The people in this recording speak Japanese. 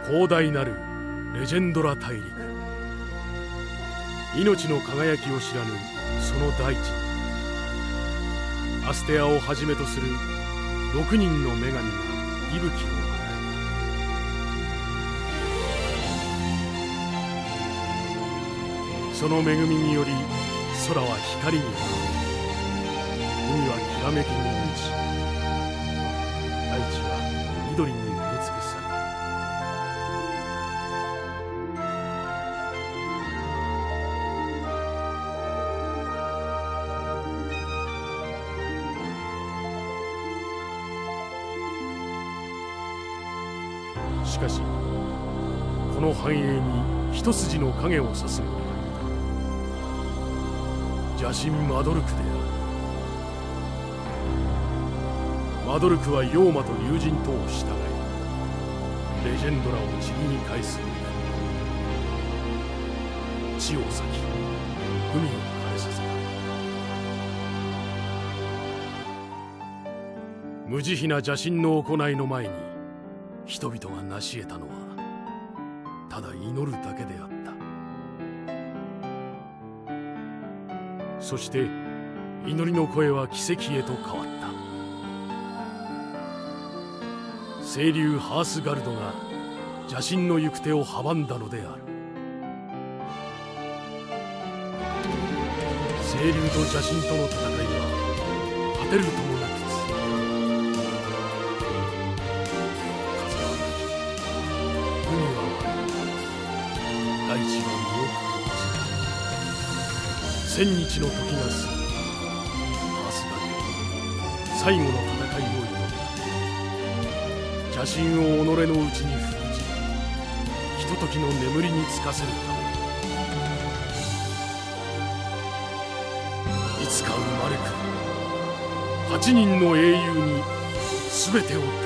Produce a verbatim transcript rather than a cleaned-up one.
広大なるレジェンドラ大陸、命の輝きを知らぬその大地に、アステアをはじめとする六人の女神が息吹を与え、その恵みにより空は光にあふれ、海はきらめきに満ち、大地は緑に埋め尽くされ、しかしこの繁栄に一筋の影をさするのが邪神マドルクである。マドルクは妖魔と竜神とを従い、レジェンドラを塵に返すべく地を裂き海を枯れさせた。無慈悲な邪神の行いの前に人々が成し得たのはただ祈るだけであった。そして祈りの声は奇跡へと変わった。清流ハースガルドが邪神の行く手を阻んだのである。清流と邪神との戦いは果てるともなく続く。風はなき、海は割れ、大地は身を震わせ、千日の時が過ぎ、ハースガルド最後の戦いを挑んだ。邪神を己のうちに封じ、ひとときの眠りにつかせるため、いつか生まれくる八人の英雄に全てを